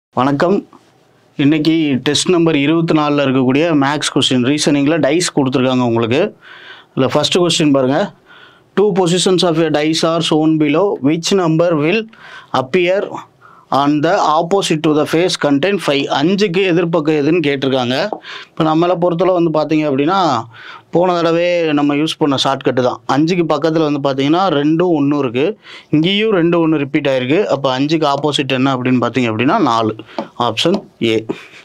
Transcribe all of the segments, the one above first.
வணக்கம். இன்னைக்கு test number 24ல இருக்கக்கூடிய மேக்ஸ் கொஸ்டின் ரீசனிங்கில் டைஸ் கொடுத்துருக்காங்க உங்களுக்கு. இல்லை ஃபஸ்ட்டு கொஸ்டின் பாருங்கள். 2 positions of a dice are shown below. Which number will appear on the opposite to the face contain 5? 5க்கு எதிர்பக்கம் எதுன்னு கேட்டிருக்காங்க. இப்போ நம்மளை பொறுத்தளவு வந்து பார்த்தீங்க அப்படின்னா போன தடவை நம்ம யூஸ் பண்ண ஷார்ட்கட்டு தான். 5க்கு பக்கத்தில் வந்து பார்த்தீங்கன்னா 2 1 இருக்குது. இங்கேயும் 2 1 ரிப்பீட் ஆகிருக்கு. அப்போ 5க்கு ஆப்போசிட் என்ன அப்படின்னு பார்த்தீங்க அப்படின்னா 4. Option A.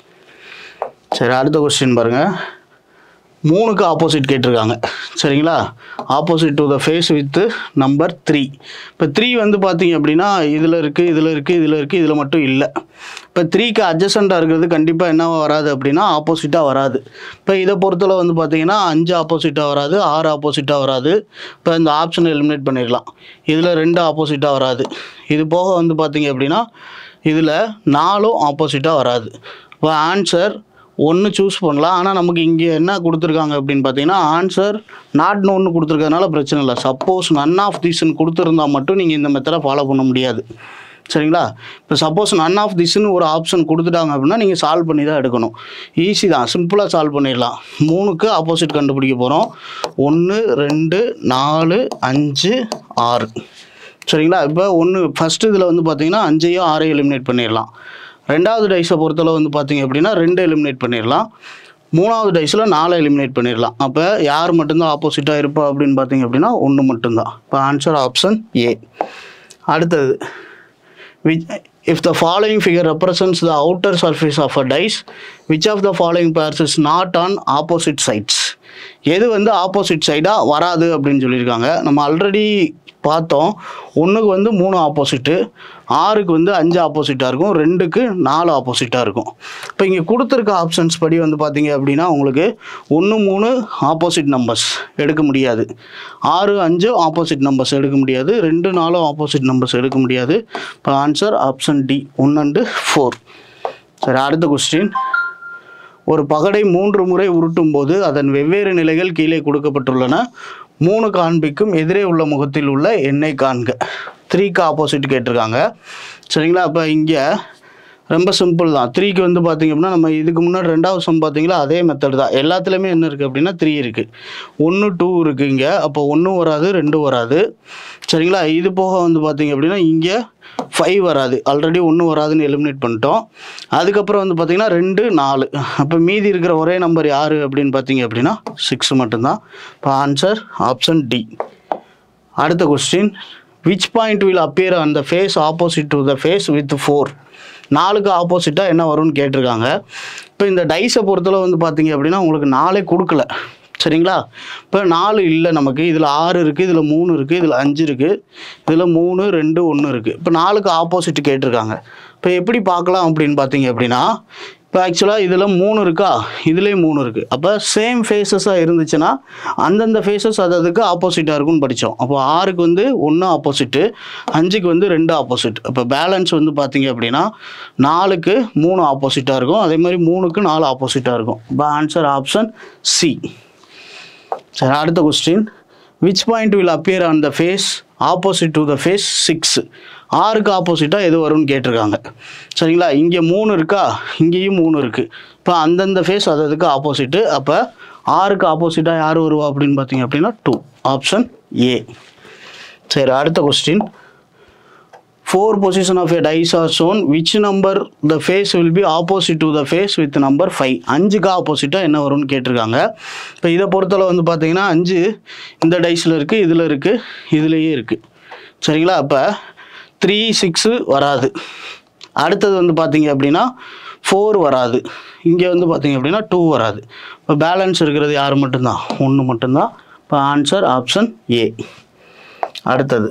சரி, அடுத்த கொஸ்டின் பாருங்கள். 3க்கு ஆப்போசிட் கேட்டிருக்காங்க. சரிங்களா? Opposite to the face with number 3. இப்போ 3 வந்து பார்த்தீங்க அப்படின்னா இதில் இருக்குது, இதில் இருக்குது, இதில் இருக்குது, இதில் மட்டும் இல்லை. இப்போ 3க்கு அட்ஜசண்ட்டாக இருக்கிறது கண்டிப்பாக என்னவா வராது அப்படின்னா ஆப்போசிட்டாக வராது. இப்போ இதை பொறுத்தளவு வந்து பார்த்தீங்கன்னா 5 ஆப்போசிட்டாக வராது, 6 ஆப்போசிட்டாக வராது. இப்போ இந்த ஆப்ஷனை எலிமினேட் பண்ணிடலாம். இதில் 2 ஆப்போசிட்டாக வராது. இது போக வந்து பார்த்தீங்க அப்படின்னா இதில் 4 ஆப்போசிட்டாக வராது. இப்போ ஆன்சர் 1 சூஸ் பண்ணலாம். ஆனால் நமக்கு இங்கே என்ன கொடுத்துருக்காங்க அப்படின்னு பார்த்தீங்கன்னா ஆன்சர் நாட் நோன்னு கொடுத்துருக்கறதுனால பிரச்சனை இல்லை. சப்போஸ் நன் ஆஃப் தீஸ்ன்னு கொடுத்துருந்தா மட்டும் நீங்கள் இந்த மெத்தடை ஃபாலோ பண்ண முடியாது. சரிங்களா? இப்போ சப்போஸ் நன் ஆஃப் திஸ்ன்னு ஒரு ஆப்ஷன் கொடுத்துட்டாங்க அப்படின்னா நீங்கள் சால்வ் பண்ணி தான் எடுக்கணும். ஈஸி தான், சிம்பிளாக சால்வ் பண்ணிடலாம். 3க்கு ஆப்போசிட் கண்டுபிடிக்க போகிறோம். 1 2 4 5 6. சரிங்களா? இப்போ ஃபஸ்ட்டு இதில் வந்து பார்த்தீங்கன்னா 5ஐயும் 6ஐயும் எலிமினேட் பண்ணிடலாம். 2வது டைஸை பொறுத்தளவு வந்து பார்த்தீங்க அப்படின்னா 2 எலிமினேட் பண்ணிடலாம். 3வது டைஸில் 4 எலிமினேட் பண்ணிடலாம். அப்போ யார் மட்டும்தான் ஆப்போசிட்டாக இருப்பா அப்படின்னு பார்த்தீங்க அப்படின்னா 1 மட்டும்தான். இப்போ ஆன்சர் ஆப்ஷன் ஏ. அடுத்தது, if the following figure represents the outer surface of a dice, which of the following pairs is not on opposite sides? எது வந்து ஆப்போசிட் சைடாக வராது அப்படின்னு சொல்லியிருக்காங்க. நம்ம ஆல்ரெடி பார்த்தோம். 1க்கு வந்து 3 ஆப்போசிட்டு, 6க்கு வந்து 5 ஆப்போசிட்டாக இருக்கும், 2க்கு 4 ஆப்போசிட்டாக இருக்கும். இப்போ இங்கே கொடுத்துருக்க ஆப்ஷன்ஸ் படி வந்து பார்த்தீங்க அப்படின்னா உங்களுக்கு 1 3 ஆப்போசிட் நம்பர்ஸ் எடுக்க முடியாது, 6 5 ஆப்போசிட் நம்பர்ஸ் எடுக்க முடியாது, 2 4 ஆப்போசிட் நம்பர்ஸ் எடுக்க முடியாது. இப்போ ஆன்சர் ஆப்ஷன் டி 1 and 4. சரி, அடுத்த கொஸ்டின். ஒரு பகடை 3 முறை உருட்டும் போது அதன் வெவ்வேறு நிலைகள் கீழே கொடுக்கப்பட்டுள்ளன. 3 காண்பிக்கும் எதிரே உள்ள முகத்தில் உள்ள எண்ணை காண்க. 3க்கு ஆப்போசிட் கேட்டிருக்காங்க. சரிங்களா? அப்போ இங்கே ரொம்ப சிம்பிள் தான். 3க்கு வந்து பார்த்திங்க அப்படின்னா நம்ம இதுக்கு முன்னாடி 2வது சம் பார்த்தீங்களா, அதே மெத்தட் தான். எல்லாத்துலேயுமே என்ன இருக்குது அப்படின்னா 3 இருக்குது. 1 2 இருக்குது இங்கே. அப்போ 1 வராது, 2 வராது. சரிங்களா? இது போக வந்து பார்த்திங்க அப்படின்னா இங்கே 5 வராது. ஆல்ரெடி 1 வராதுன்னு எலிமினேட் பண்ணிட்டோம். அதுக்கப்புறம் வந்து பார்த்திங்கன்னா 2 4. அப்போ மீதி இருக்கிற ஒரே நம்பர் யார் அப்படின்னு பார்த்தீங்க அப்படின்னா 6 மட்டும்தான். இப்போ ஆன்சர் ஆப்ஷன் டி. அடுத்த question. Which point will appear on the face opposite to the face with 4? 4க்கு ஆப்போசிட்டாக என்ன வரும்னு கேட்டிருக்காங்க. இப்போ இந்த டைஸை பொறுத்தளவு வந்து பார்த்தீங்க அப்படின்னா உங்களுக்கு 4 கொடுக்கல. சரிங்களா? இப்போ 4 இல்லை நமக்கு. இதில் 6 இருக்குது, இதில் 3 இருக்குது, இதில் 5 இருக்குது, இதில் 3 2 1 இருக்குது. இப்போ 4க்கு ஆப்போசிட் கேட்டிருக்காங்க. இப்போ எப்படி பார்க்கலாம் அப்படின்னு பார்த்தீங்க அப்படின்னா இப்போ ஆக்சுவலாக இதில் 3 இருக்கா, இதுலேயும் 3 இருக்குது. அப்போ சேம் ஃபேஸஸாக இருந்துச்சுன்னா அந்தந்த ஃபேஸஸ் அதுக்கு ஆப்போசிட்டாக இருக்கும்னு படித்தோம். அப்போ 6க்கு வந்து 1 ஆப்போசிட்டு, 5க்கு வந்து 2 ஆப்போசிட். அப்போ பேலன்ஸ் வந்து பார்த்தீங்க அப்படின்னா 4க்கு 3 ஆப்போசிட்டாக இருக்கும், அதே மாதிரி 3க்கு 4 ஆப்போசிட்டாக இருக்கும். இப்போ ஆன்சர் ஆப்ஷன் சி. சரி, அடுத்த question. Which point will appear on the face opposite to the face 6? 6க்கு ஆப்போசிட்டாக எது வரும்னு கேட்டிருக்காங்க. சரிங்களா? இங்கே 3 இருக்கா, இங்கேயும் 3 இருக்குது. இப்போ அந்தந்த ஃபேஸ் அதுக்கு ஆப்போசிட்டு. அப்போ 6க்கு ஆப்போசிட்டாக யார் வருவா அப்படின்னு பார்த்தீங்க அப்படின்னா 2. Option A. சரி, அடுத்த question. 4 position of a dice are shown. Which number the face will be opposite to the face with number 5? 5க்கு ஆப்போசிட்டாக என்ன வரும்னு கேட்டிருக்காங்க. இப்போ இதை பொறுத்தளவு வந்து பார்த்தீங்கன்னா 5 இந்த டைஸில் இருக்குது, இதில் இருக்குது, இதுலேயே இருக்குது. சரிங்களா? அப்போ 3 6 வராது. அடுத்தது வந்து பார்த்தீங்க அப்படின்னா 4 வராது. இங்கே வந்து பார்த்தீங்க அப்படின்னா 2 வராது. இப்போ பேலன்ஸ் இருக்கிறது யார் மட்டும்தான்? 1 மட்டும்தான். இப்போ ஆன்சர் ஆப்ஷன் ஏ. அடுத்தது,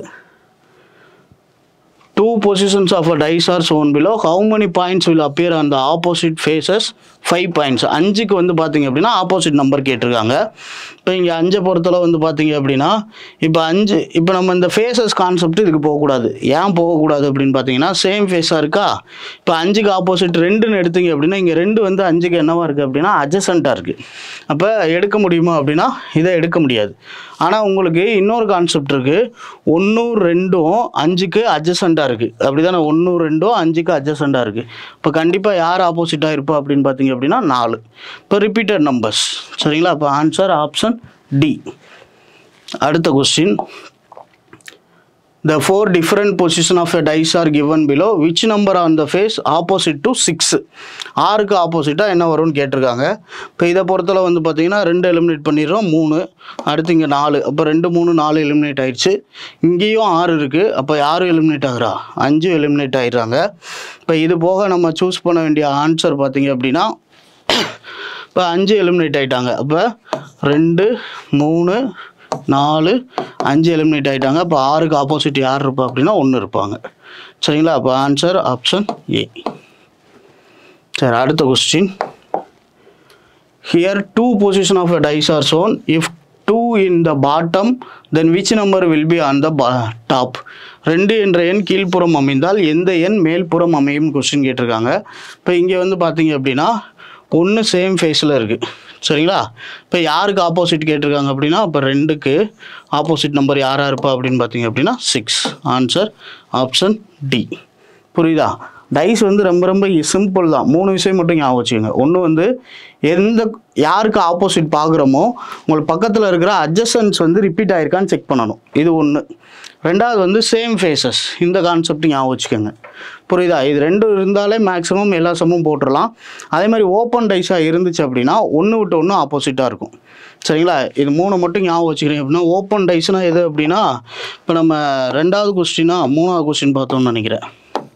2 positions of a dice are shown below. How many points will appear on the opposite faces? 5 points. 5க்கு வந்து பார்த்தீங்க அப்படின்னா ஆப்போசிட் நம்பர் கேட்டிருக்காங்க. இப்போ இங்கே 5 பொறுத்தளவு வந்து பார்த்தீங்க அப்படின்னா இப்போ நம்ம இந்த ஃபேஸஸ் கான்செப்ட் இதுக்கு போகக்கூடாது. ஏன் போகக்கூடாது அப்படின்னு பார்த்தீங்கன்னா சேம் ஃபேஸாக இருக்கா. இப்போ 5க்கு ஆப்போசிட் 2ன்னு எடுத்தீங்க அப்படின்னா இங்கே 2 வந்து 5க்கு என்னவா இருக்குது அப்படின்னா அட்ஜசண்ட்டாக இருக்குது. அப்போ எடுக்க முடியுமா அப்படின்னா இதை எடுக்க முடியாது. ஆனால் உங்களுக்கு இன்னொரு கான்செப்ட் இருக்குது. 1 2 5க்கு அட்ஜசண்ட்டாக இருக்குது அப்படி தானே 1 2 5க்கு அட்ஜசண்டாக இருக்குது. இப்போ கண்டிப்பாக யார் ஆப்போசிட்டாக இருப்பா அப்படின்னு பார்த்தீங்க அப்படின்னா 4. இப்போ ரிப்பீட்டட் நம்பர்ஸ் சரிங்களா. அப்போ ஆன்சர் ஆப்ஷன் டி. அடுத்த question, the 4 different position of a dice are given below, which number on the face opposite to 6? 6க்கு ஆப்போசிட்டாக என்ன வரும்னு கேட்டிருக்காங்க. இப்போ இதை பொறுத்தல வந்து பார்த்தீங்கன்னா 2 எலிமினேட் பண்ணிடுறோம், 3, அடுத்து இங்கே 4, அப்போ 2 3 4 எலிமினேட் ஆயிடுச்சு. இங்கேயும் 6 இருக்குது, அப்போ யாரும் எலிமினேட் ஆகுறா, 5 எலிமினேட் ஆகிடுறாங்க. இப்போ இது போக நம்ம சூஸ் பண்ண வேண்டிய ஆன்சர் பார்த்தீங்க அப்படின்னா இப்போ 5 எலிமினேட் ஆகிட்டாங்க. அப்போ 2 3 4 5 எலிமினேட் ஆகிட்டாங்க. அப்போ 6க்கு ஆப்போசிட் யார் இருப்பா அப்படின்னா 1 இருப்பாங்க சரிங்களா. அப்போ ஆன்சர் ஆப்ஷன் ஏ. சரி, அடுத்த question, here 2 position of a dice are shown. if 2 in the bottom then which number will be on the top? 2 என்ற எண் கீழ்ப்புறம் அமைந்தால் எந்த எண் மேல்புறம் அமையும் கொஸ்டின் கேட்டிருக்காங்க. இப்போ இங்கே வந்து பார்த்தீங்க அப்படின்னா 1 சேம் ஃபேஸில் இருக்குது சரிங்களா. இப்போ யாருக்கு ஆப்போசிட் கேட்டிருக்காங்க அப்படின்னா இப்போ 2க்கு ஆப்போசிட் நம்பர் யாராக இருப்பா அப்படின்னு பார்த்தீங்க அப்படின்னா 6. Answer option D. புரியுதா? டைஸ் வந்து ரொம்ப ரொம்ப சிம்பிள் தான். 3 விஷயம் மட்டும் ஞாபகம் வச்சுக்கோங்க. ஒன்று வந்து யாருக்கு ஆப்போசிட் பார்க்குறோமோ உங்களுக்கு பக்கத்தில் இருக்கிற அட்ஜசன்ஸ் வந்து ரிப்பீட் ஆகிருக்கான்னு செக் பண்ணணும், இது ஒன்று. ரெண்டாவது வந்து சேம் ஃபேஸஸ், இந்த கான்செப்ட் ஞாபகம் வச்சுக்கோங்க. புரியுதா? இது 2 இருந்தாலே மேக்ஸிமம் எல்லா சம்மும் போட்டுடலாம். அதே மாதிரி ஓப்பன் டைஸாக இருந்துச்சு அப்படின்னா 1 விட்டு 1 ஆப்போசிட்டாக இருக்கும் சரிங்களா. இது 3 மட்டும் ஞாபகம் வச்சுக்கிறீங்க அப்படின்னா. ஓப்பன் டைஸ்னால் எது அப்படின்னா இப்போ நம்ம 2வது கொஸ்டினா 3வது கொஸ்டின் பார்த்தோம்னு நினைக்கிறேன்.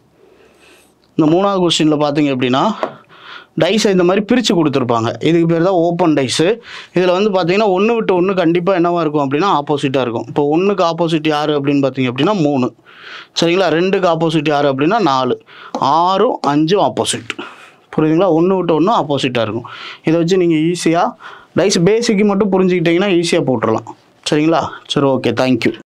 இந்த 3வது கொஸ்டினில் பார்த்தீங்க அப்படின்னா டைஸை இந்த மாதிரி பிரித்து கொடுத்துருப்பாங்க, இதுக்கு பேர் தான் ஓப்பன் டைஸு. இதில் வந்து பார்த்தீங்கன்னா 1 விட்டு 1 கண்டிப்பாக என்னவாக இருக்கும் அப்படின்னா ஆப்போசிட்டாக இருக்கும். இப்போ 1க்கு ஆப்போசிட் யார் அப்படின்னு பார்த்தீங்க அப்படின்னா 3 சரிங்களா. 2க்கு ஆப்போசிட் யார் அப்படின்னா 4, 6 5 ஆப்போசிட். புரியுதுங்களா? 1 விட்டு 1 ஆப்போசிட்டாக இருக்கும். இதை வச்சு நீங்கள் ஈஸியாக டைஸ் பேசிக்கு மட்டும் புரிஞ்சுக்கிட்டிங்கன்னா ஈஸியாக போட்டுடலாம் சரிங்களா. சரி, ஓகே, தேங்க்யூ.